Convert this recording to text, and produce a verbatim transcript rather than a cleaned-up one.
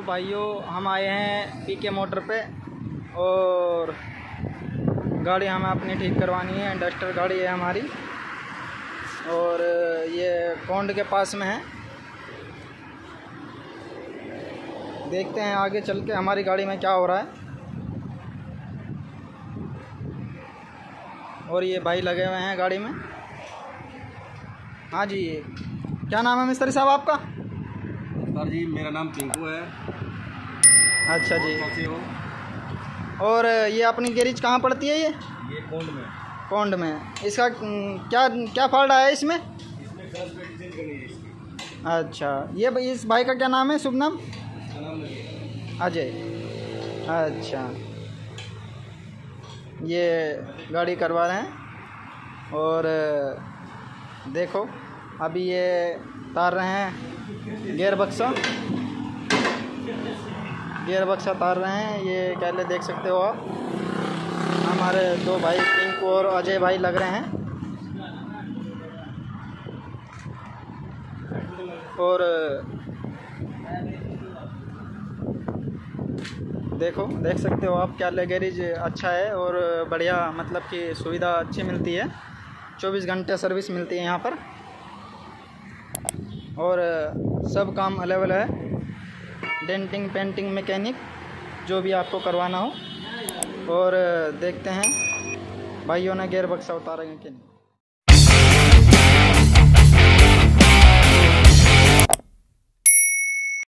भाइयों, हम आए हैं पीके मोटर पे और गाड़ी हमें अपनी ठीक करवानी है। डस्टर गाड़ी है हमारी और ये पौंड के पास में है। देखते हैं आगे चल के हमारी गाड़ी में क्या हो रहा है। और ये भाई लगे हुए हैं गाड़ी में। हाँ जी, क्या नाम है मिस्त्री साहब आपका? सर जी, मेरा नाम पिंकू है। अच्छा जी। कैसे हो? और ये अपनी गैरेज कहाँ पड़ती है? ये ये कोंड में। कोंड में। इसका क्या क्या फॉल्ट आया है इसमें? इसमें क्लच प्लेट चेंज करनी है इसकी। अच्छा, ये इस भाई का क्या नाम है? शुभ नाम? नाम अजय। अच्छा, ये गाड़ी करवा रहे हैं और देखो अभी ये तार रहे हैं गियर बक्सा गियर बक्सा तार रहे हैं। ये पहले देख सकते हो आप, हमारे दो भाई पिंकू और अजय भाई लग रहे हैं। और देखो देख सकते हो आप, क्या गैरेज अच्छा है और बढ़िया, मतलब कि सुविधा अच्छी मिलती है। चौबीस घंटे सर्विस मिलती है यहाँ पर और सब काम अवेलेबल है। डेंटिंग, पेंटिंग, मैकेनिक, जो भी आपको करवाना हो। और देखते हैं भाइयों ने गियर बक्सा उतारा है कि नहीं।